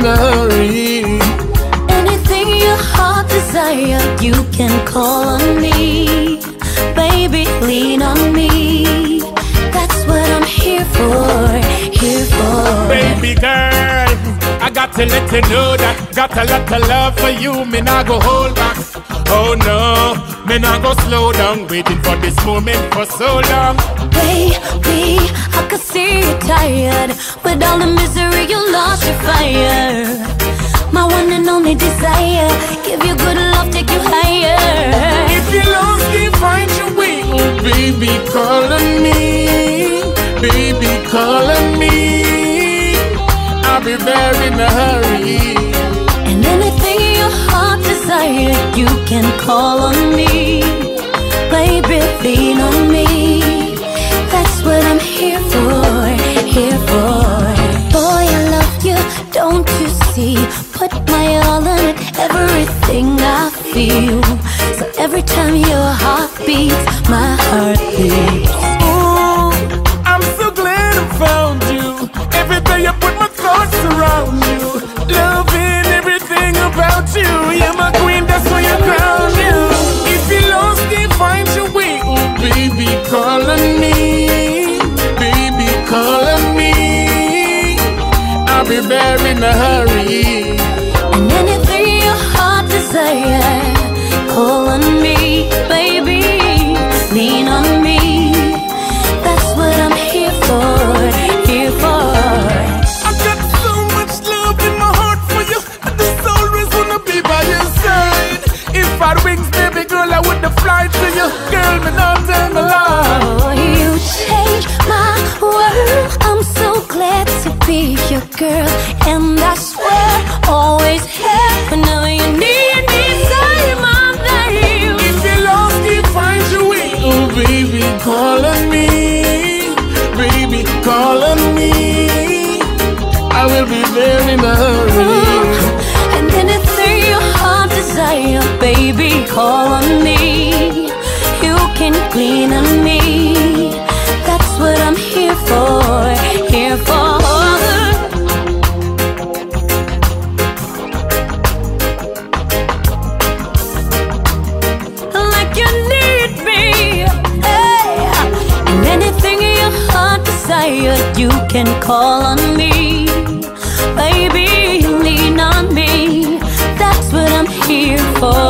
a hurry. Anything your heart desire, you can call on me. Baby, lean on me. That's what I'm here for, here for. Baby girl, I got to let you know that got a lot of love for you, me not go hold back. Oh no, me not go slow down, waiting for this moment for so long. Baby, I could see you tired. With all the misery, you lost your fire. My one and only desire, give you good love, take you higher. If you lost, can't find your way, oh baby, call on me. Baby, call on me. I'll be there in a hurry. And anything your heart desire, you can call on me. Baby, lean on me. That's what I'm here for, here for. Boy, I love you, don't you see? Put my all in it, everything I feel. So every time your heart beats, my heart beats. Ooh, I'm so glad I found you. Every day I put my thoughts around you. Loving everything about you. You're my queen, that's why I crown you. If you lost, can't find your way, oh baby, call on me. Baby, call on me. I'll be there in a hurry. And anything your heart desire, call on me, baby, lean on me. That's what I'm here for, here for. I got so much love in my heart for you, and there's always wanna be by your side. If I had wings, baby girl, I would have fly to you. Girl, me not turn my life. Oh, you changed my world. I'm so glad to be your girl, and I swear, always here whenever you need me. Say my name. If you lost, can't find your way, oh baby, call on me. Baby, call on me. I will be there in a hurry. And anything your heart desire, baby, call on me. You can lean on me. That's what I'm here for, here for. Like you need me, hey. And anything your heart desire, you can call on me. Baby, lean on me. That's what I'm here for.